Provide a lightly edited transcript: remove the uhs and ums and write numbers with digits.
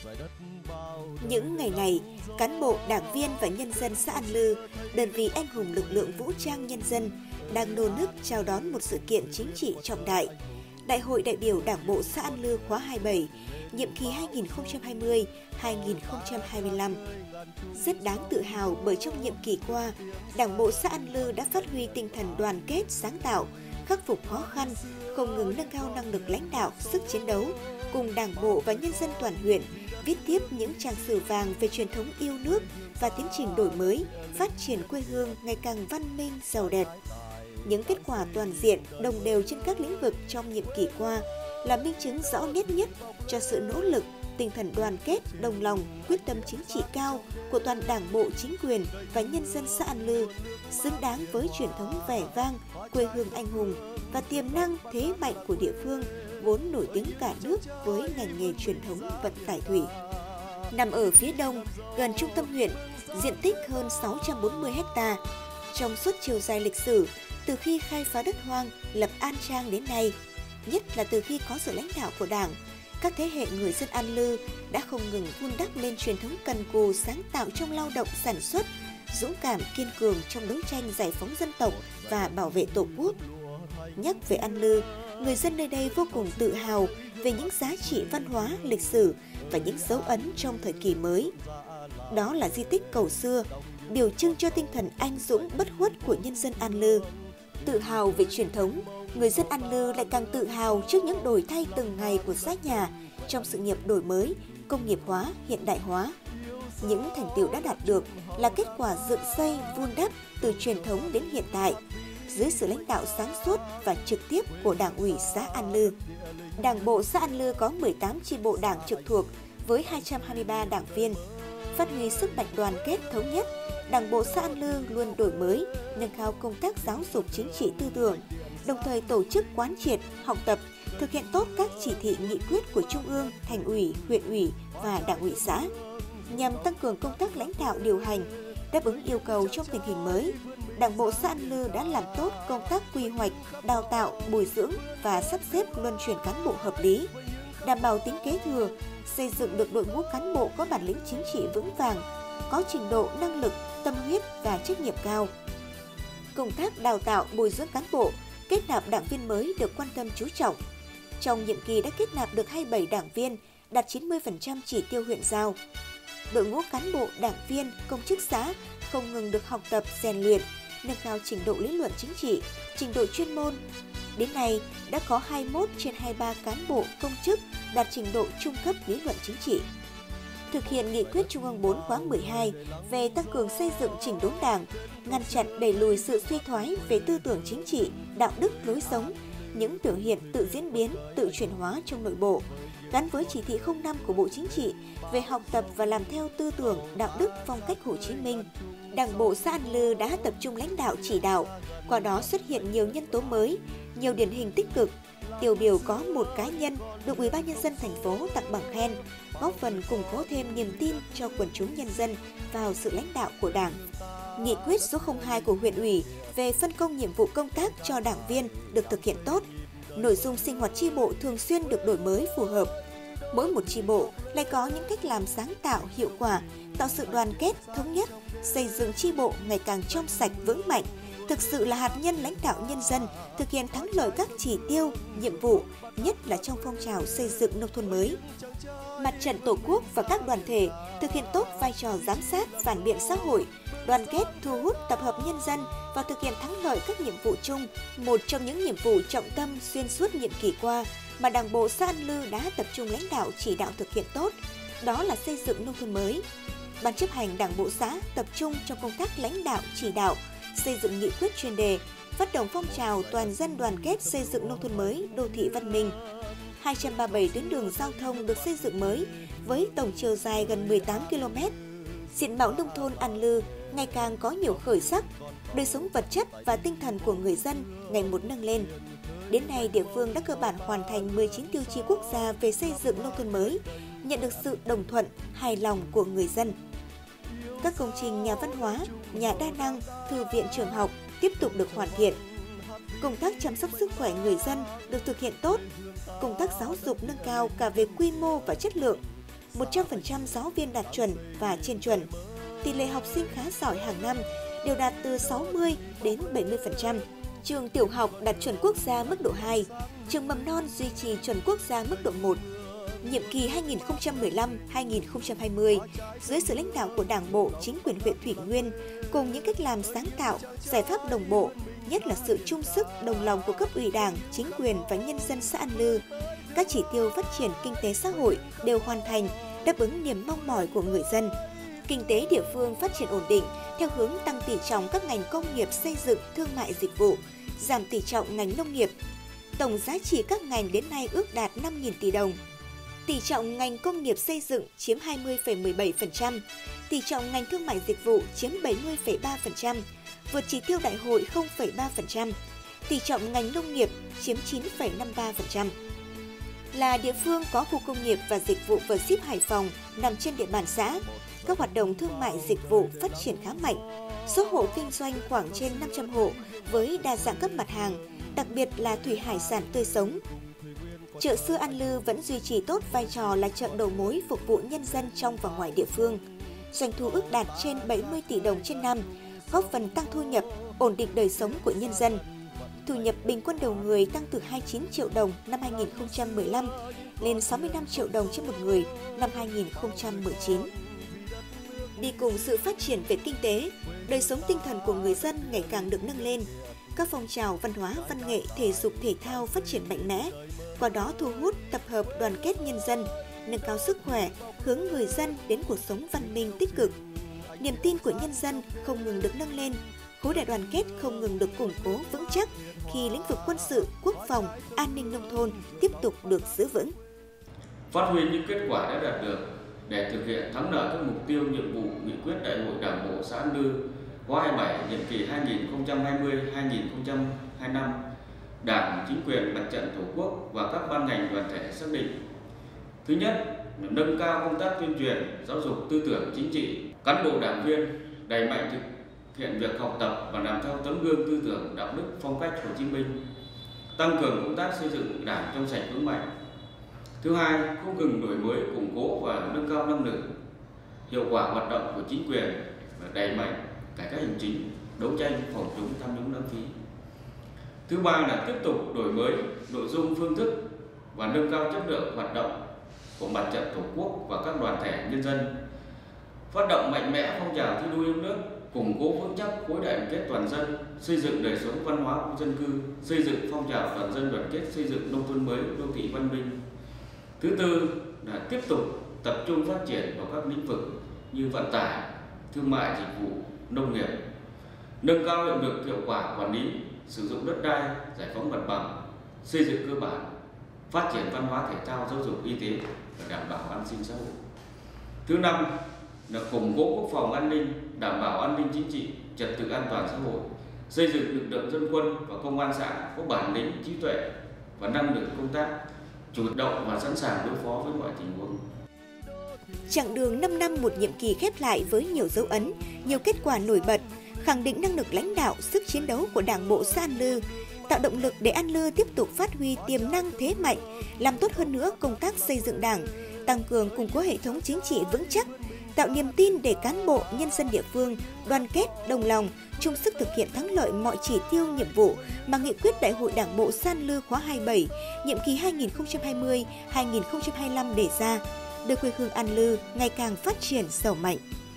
Những ngày này, cán bộ, đảng viên và nhân dân xã An Lư, đơn vị anh hùng lực lượng vũ trang nhân dân, đang nô nức chào đón một sự kiện chính trị trọng đại. Đại hội đại biểu Đảng bộ xã An Lư khóa 27, nhiệm kỳ 2020-2025. Rất đáng tự hào bởi trong nhiệm kỳ qua, Đảng bộ xã An Lư đã phát huy tinh thần đoàn kết, sáng tạo, khắc phục khó khăn, không ngừng nâng cao năng lực lãnh đạo, sức chiến đấu, cùng Đảng bộ và nhân dân toàn huyện viết tiếp những trang sử vàng về truyền thống yêu nước và tiến trình đổi mới, phát triển quê hương ngày càng văn minh, giàu đẹp. Những kết quả toàn diện, đồng đều trên các lĩnh vực trong nhiệm kỳ qua là minh chứng rõ nét nhất cho sự nỗ lực, tinh thần đoàn kết, đồng lòng, quyết tâm chính trị cao của toàn Đảng bộ, chính quyền và nhân dân xã An Lư, xứng đáng với truyền thống vẻ vang, quê hương anh hùng và tiềm năng thế mạnh của địa phương, vốn nổi tiếng cả nước với ngành nghề truyền thống vận tải thủy. Nằm ở phía đông, gần trung tâm huyện, diện tích hơn 640 ha. Trong suốt chiều dài lịch sử, từ khi khai phá đất hoang, lập An Trang đến nay, nhất là từ khi có sự lãnh đạo của Đảng, các thế hệ người dân An Lư đã không ngừng vun đắp lên truyền thống cần cù, sáng tạo trong lao động sản xuất, dũng cảm kiên cường trong đấu tranh giải phóng dân tộc và bảo vệ Tổ quốc. Nhắc về An Lư, người dân nơi đây vô cùng tự hào về những giá trị văn hóa, lịch sử và những dấu ấn trong thời kỳ mới. Đó là di tích cầu xưa, biểu trưng cho tinh thần anh dũng bất khuất của nhân dân An Lư. Tự hào về truyền thống, người dân An Lư lại càng tự hào trước những đổi thay từng ngày của xã nhà trong sự nghiệp đổi mới, công nghiệp hóa, hiện đại hóa. Những thành tựu đã đạt được là kết quả dựng xây, vun đắp từ truyền thống đến hiện tại, dưới sự lãnh đạo sáng suốt và trực tiếp của Đảng ủy xã An Lư. Đảng bộ xã An Lư có 18 chi bộ đảng trực thuộc với 223 đảng viên. Phát huy sức mạnh đoàn kết thống nhất, Đảng bộ xã An Lư luôn đổi mới, nâng cao công tác giáo dục chính trị tư tưởng, đồng thời tổ chức quán triệt, học tập, thực hiện tốt các chỉ thị nghị quyết của Trung ương, Thành ủy, huyện ủy và Đảng ủy xã, nhằm tăng cường công tác lãnh đạo điều hành, đáp ứng yêu cầu trong tình hình mới. Đảng bộ xã An Lư đã làm tốt công tác quy hoạch, đào tạo, bồi dưỡng và sắp xếp luân chuyển cán bộ hợp lý, đảm bảo tính kế thừa, xây dựng được đội ngũ cán bộ có bản lĩnh chính trị vững vàng, có trình độ, năng lực, tâm huyết và trách nhiệm cao. Công tác đào tạo, bồi dưỡng cán bộ, kết nạp đảng viên mới được quan tâm chú trọng. Trong nhiệm kỳ đã kết nạp được 27 đảng viên, đạt 90% chỉ tiêu huyện giao. Đội ngũ cán bộ, đảng viên, công chức xã không ngừng được học tập, rèn luyện, nâng cao trình độ lý luận chính trị, trình độ chuyên môn. Đến nay, đã có 21 trên 23 cán bộ, công chức đạt trình độ trung cấp lý luận chính trị. Thực hiện nghị quyết Trung ương 4 khóa 12 về tăng cường xây dựng chỉnh đốn Đảng, ngăn chặn đẩy lùi sự suy thoái về tư tưởng chính trị, đạo đức lối sống, những biểu hiện tự diễn biến, tự chuyển hóa trong nội bộ, gắn với chỉ thị 05 của Bộ Chính trị về học tập và làm theo tư tưởng, đạo đức, phong cách Hồ Chí Minh. Đảng bộ xã An Lư đã tập trung lãnh đạo chỉ đạo, qua đó xuất hiện nhiều nhân tố mới, nhiều điển hình tích cực. Tiêu biểu có một cá nhân được Ủy ban Nhân dân thành phố tặng bằng khen, góp phần củng cố thêm niềm tin cho quần chúng nhân dân vào sự lãnh đạo của Đảng. Nghị quyết số 02 của huyện ủy về phân công nhiệm vụ công tác cho đảng viên được thực hiện tốt. Nội dung sinh hoạt chi bộ thường xuyên được đổi mới phù hợp. Mỗi một chi bộ lại có những cách làm sáng tạo, hiệu quả, tạo sự đoàn kết, thống nhất, xây dựng chi bộ ngày càng trong sạch, vững mạnh, thực sự là hạt nhân lãnh đạo nhân dân, thực hiện thắng lợi các chỉ tiêu, nhiệm vụ, nhất là trong phong trào xây dựng nông thôn mới. Mặt trận Tổ quốc và các đoàn thể thực hiện tốt vai trò giám sát, phản biện xã hội, đoàn kết, thu hút, tập hợp nhân dân và thực hiện thắng lợi các nhiệm vụ chung. Một trong những nhiệm vụ trọng tâm xuyên suốt nhiệm kỳ qua mà Đảng bộ xã An Lư đã tập trung lãnh đạo chỉ đạo thực hiện tốt, đó là xây dựng nông thôn mới. Ban chấp hành Đảng bộ xã tập trung trong công tác lãnh đạo chỉ đạo, xây dựng nghị quyết chuyên đề, phát động phong trào toàn dân đoàn kết xây dựng nông thôn mới, đô thị văn minh. 237 tuyến đường giao thông được xây dựng mới với tổng chiều dài gần 18 km. Diện mạo nông thôn An Lư ngày càng có nhiều khởi sắc, đời sống vật chất và tinh thần của người dân ngày một nâng lên. Đến nay, địa phương đã cơ bản hoàn thành 19 tiêu chí quốc gia về xây dựng nông thôn mới, nhận được sự đồng thuận, hài lòng của người dân. Các công trình nhà văn hóa, nhà đa năng, thư viện trường học tiếp tục được hoàn thiện. Công tác chăm sóc sức khỏe người dân được thực hiện tốt. Công tác giáo dục nâng cao cả về quy mô và chất lượng. 100% giáo viên đạt chuẩn và trên chuẩn. Tỷ lệ học sinh khá giỏi hàng năm đều đạt từ 60 đến 70%. Trường tiểu học đạt chuẩn quốc gia mức độ 2, trường mầm non duy trì chuẩn quốc gia mức độ 1. Nhiệm kỳ 2015-2020, dưới sự lãnh đạo của Đảng bộ, chính quyền huyện Thủy Nguyên, cùng những cách làm sáng tạo, giải pháp đồng bộ, nhất là sự chung sức, đồng lòng của cấp ủy Đảng, chính quyền và nhân dân xã An Lư, các chỉ tiêu phát triển kinh tế xã hội đều hoàn thành, đáp ứng niềm mong mỏi của người dân. Kinh tế địa phương phát triển ổn định theo hướng tăng tỷ trọng các ngành công nghiệp, xây dựng, thương mại dịch vụ, giảm tỷ trọng ngành nông nghiệp. Tổng giá trị các ngành đến nay ước đạt 5.000 tỷ đồng. Tỷ trọng ngành công nghiệp xây dựng chiếm 20,17%, tỷ trọng ngành thương mại dịch vụ chiếm 70,3%, vượt chỉ tiêu đại hội 0,3%, tỷ trọng ngành nông nghiệp chiếm 9,53%. Là địa phương có khu công nghiệp và dịch vụ V-Ship Hải Phòng nằm trên địa bàn xã, các hoạt động thương mại dịch vụ phát triển khá mạnh. Số hộ kinh doanh khoảng trên 500 hộ với đa dạng các mặt hàng, đặc biệt là thủy hải sản tươi sống. Chợ xưa An Lư vẫn duy trì tốt vai trò là chợ đầu mối phục vụ nhân dân trong và ngoài địa phương. Doanh thu ước đạt trên 70 tỷ đồng trên năm, góp phần tăng thu nhập, ổn định đời sống của nhân dân. Thu nhập bình quân đầu người tăng từ 29 triệu đồng năm 2015 lên 65 triệu đồng trên một người năm 2019. Đi cùng sự phát triển về kinh tế, đời sống tinh thần của người dân ngày càng được nâng lên. Các phong trào văn hóa, văn nghệ, thể dục, thể thao phát triển mạnh mẽ, qua đó thu hút, tập hợp, đoàn kết nhân dân, nâng cao sức khỏe, hướng người dân đến cuộc sống văn minh tích cực. Niềm tin của nhân dân không ngừng được nâng lên, khối đại đoàn kết không ngừng được củng cố vững chắc khi lĩnh vực quân sự, quốc phòng, an ninh nông thôn tiếp tục được giữ vững. Phát huy những kết quả đã đạt được để thực hiện thắng lợi các mục tiêu, nhiệm vụ, nghị quyết Đại hội Đảng bộ xã An Lư khóa 27 nhiệm kỳ 2020-2025, Đảng, chính quyền, mặt trận Tổ quốc và các ban ngành đoàn thể xác định: thứ nhất, nâng cao công tác tuyên truyền, giáo dục tư tưởng chính trị, cán bộ đảng viên đẩy mạnh thực hiện việc học tập và làm theo tấm gương tư tưởng, đạo đức, phong cách Hồ Chí Minh, tăng cường công tác xây dựng Đảng trong sạch vững mạnh. Thứ hai, không ngừng đổi mới, củng cố và nâng cao năng lực, hiệu quả hoạt động của chính quyền và đẩy mạnh cải cách hành chính, đấu tranh phòng chống tham nhũng lãng phí. Thứ ba là tiếp tục đổi mới nội dung, phương thức và nâng cao chất lượng hoạt động của mặt trận Tổ quốc và các đoàn thể nhân dân, phát động mạnh mẽ phong trào thi đua yêu nước, củng cố vững chắc khối đại đoàn kết toàn dân, xây dựng đời sống văn hóa khu dân cư, xây dựng phong trào toàn dân đoàn kết, xây dựng nông thôn mới, đô thị văn minh. Thứ tư là tiếp tục tập trung phát triển vào các lĩnh vực như vận tải, thương mại dịch vụ, nông nghiệp, nâng cao hiệu lực, hiệu quả quản lý, sử dụng đất đai, giải phóng mặt bằng, xây dựng cơ bản, phát triển văn hóa thể thao, giáo dục, y tế và đảm bảo an sinh xã hội. Thứ năm là củng cố quốc phòng an ninh, đảm bảo an ninh chính trị, trật tự an toàn xã hội, xây dựng lực lượng dân quân và công an xã có bản lĩnh, trí tuệ và năng lực công tác, chủ động và sẵn sàng đối phó với mọi tình huống. Chặng đường 5 năm một nhiệm kỳ khép lại với nhiều dấu ấn, nhiều kết quả nổi bật, khẳng định năng lực lãnh đạo, sức chiến đấu của Đảng bộ xã An Lư, tạo động lực để An Lư tiếp tục phát huy tiềm năng thế mạnh, làm tốt hơn nữa công tác xây dựng Đảng, tăng cường củng cố hệ thống chính trị vững chắc, tạo niềm tin để cán bộ, nhân dân địa phương đoàn kết, đồng lòng, chung sức thực hiện thắng lợi mọi chỉ tiêu, nhiệm vụ mà nghị quyết Đại hội Đảng bộ xã An Lư khóa 27, nhiệm kỳ 2020-2025 đề ra, đưa quê hương An Lư ngày càng phát triển giàu mạnh.